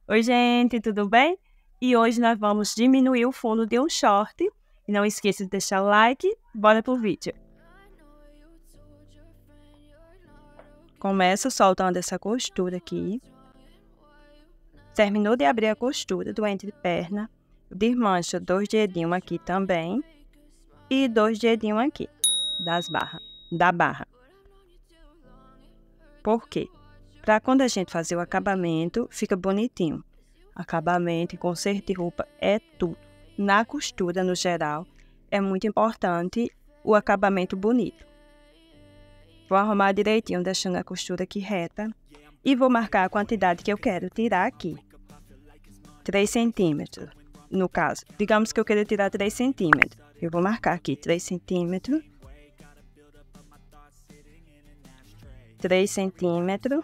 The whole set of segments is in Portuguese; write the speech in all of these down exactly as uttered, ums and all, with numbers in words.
Oi, gente, tudo bem? E hoje nós vamos diminuir o fundo de um short. E não esqueça de deixar o like. Bora pro vídeo. Começo soltando essa costura aqui. Terminou de abrir a costura do entreperna, desmancha dois dedinhos aqui também. E dois dedinhos aqui, das barras, da barra. Por quê? Para quando a gente fazer o acabamento, fica bonitinho. Acabamento e conserto de roupa é tudo. Na costura, no geral, é muito importante o acabamento bonito. Vou arrumar direitinho, deixando a costura aqui reta. E vou marcar a quantidade que eu quero tirar aqui. três centímetros, no caso. Digamos que eu quero tirar três centímetros. Eu vou marcar aqui três centímetros. três centímetros.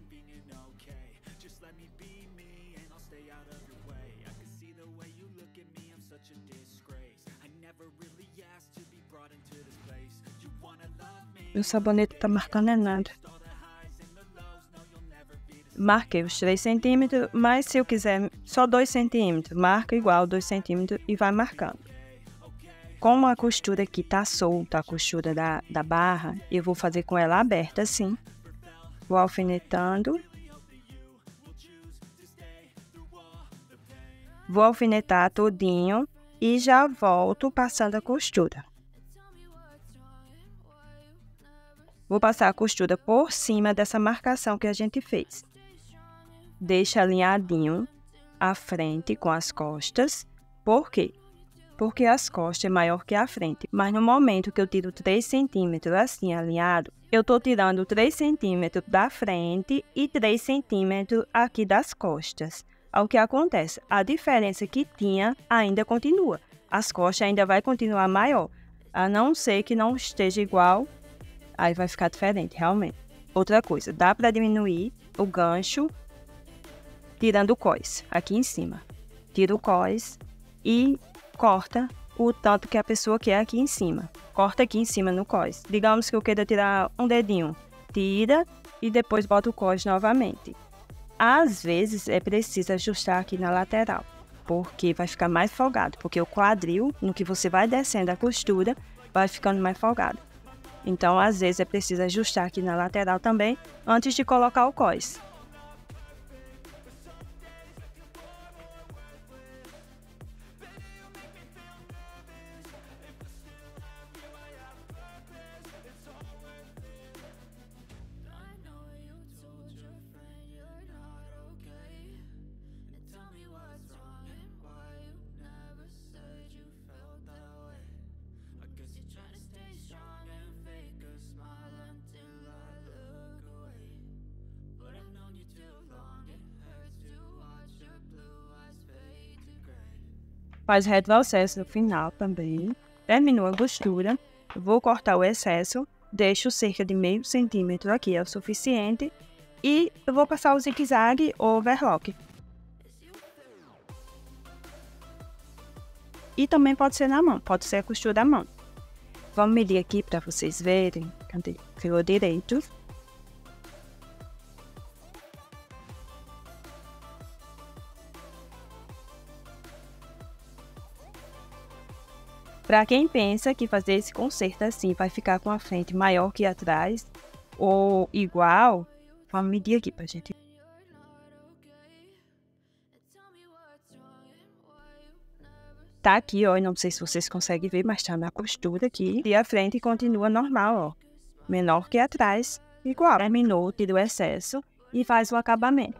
O sabonete tá marcando é nada. Marquei os três centímetros, mas se eu quiser só dois centímetros, marca igual dois centímetros e vai marcando. Como a costura aqui tá solta, a costura da, da barra, eu vou fazer com ela aberta assim. Vou alfinetando. Vou alfinetar todinho e já volto passando a costura. Vou passar a costura por cima dessa marcação que a gente fez. Deixa alinhadinho a frente com as costas. Por quê? Porque as costas é maior que a frente. Mas no momento que eu tiro três centímetros assim alinhado, eu tô tirando três centímetros da frente e três centímetros aqui das costas. O que acontece? A diferença que tinha ainda continua. As costas ainda vai continuar maior. A não ser que não esteja igual. Aí vai ficar diferente, realmente. Outra coisa, dá para diminuir o gancho tirando o cós aqui em cima. Tira o cós e corta o tanto que a pessoa quer aqui em cima. Corta aqui em cima no cós. Digamos que eu queira tirar um dedinho. Tira e depois bota o cós novamente. Às vezes é preciso ajustar aqui na lateral, porque vai ficar mais folgado. Porque o quadril, no que você vai descendo a costura, vai ficando mais folgado. Então, às vezes, é preciso ajustar aqui na lateral também, antes de colocar o cós. Faz retrocesso no final também. Terminou a costura. Vou cortar o excesso. Deixo cerca de meio centímetro aqui, é o suficiente. E eu vou passar o zigue-zague ou overlock. E também pode ser na mão, pode ser a costura da mão. Vamos medir aqui para vocês verem. Cadê? Ficou direito. Para quem pensa que fazer esse conserto assim vai ficar com a frente maior que atrás ou igual, vamos medir aqui pra gente. Tá aqui, ó, não sei se vocês conseguem ver, mas tá na costura aqui. E a frente continua normal, ó, menor que atrás, igual. Terminou, tira o excesso e faz o acabamento.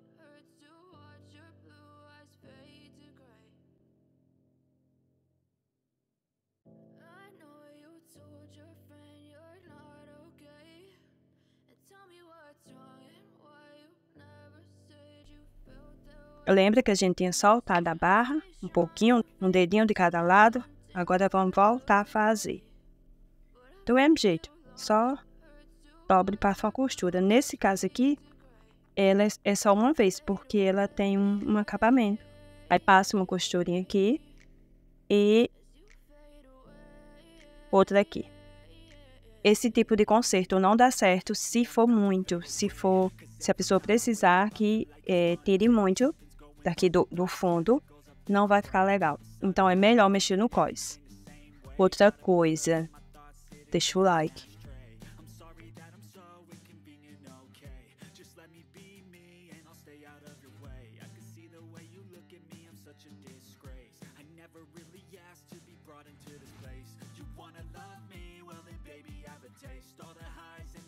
Lembra que a gente tinha soltado a barra, um pouquinho, um dedinho de cada lado? Agora vamos voltar a fazer. Do mesmo jeito, só dobra e passa uma costura. Nesse caso aqui, ela é só uma vez, porque ela tem um, um acabamento. Aí passa uma costurinha aqui e outra aqui. esse tipo de conserto não dá certo se for muito, se for, se a pessoa precisar que é, tire muito daqui do, do fundo, não vai ficar legal. Então é melhor mexer no cós. Outra coisa, deixa o like. Brought into this place. You wanna love me? Well then baby I have a taste. All the highs